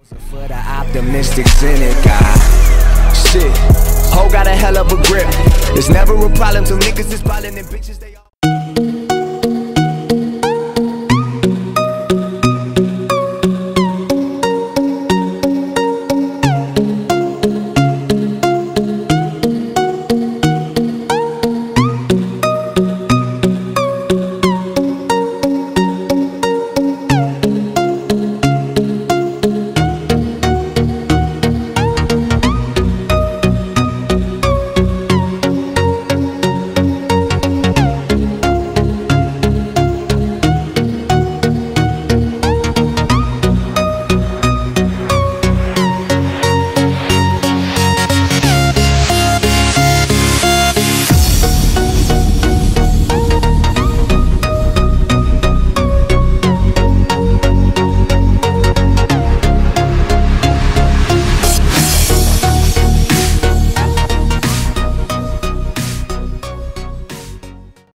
For the optimistic cynic, shit, ho got a hell of a grip. It's never a problem till niggas is ballin' and bitches they all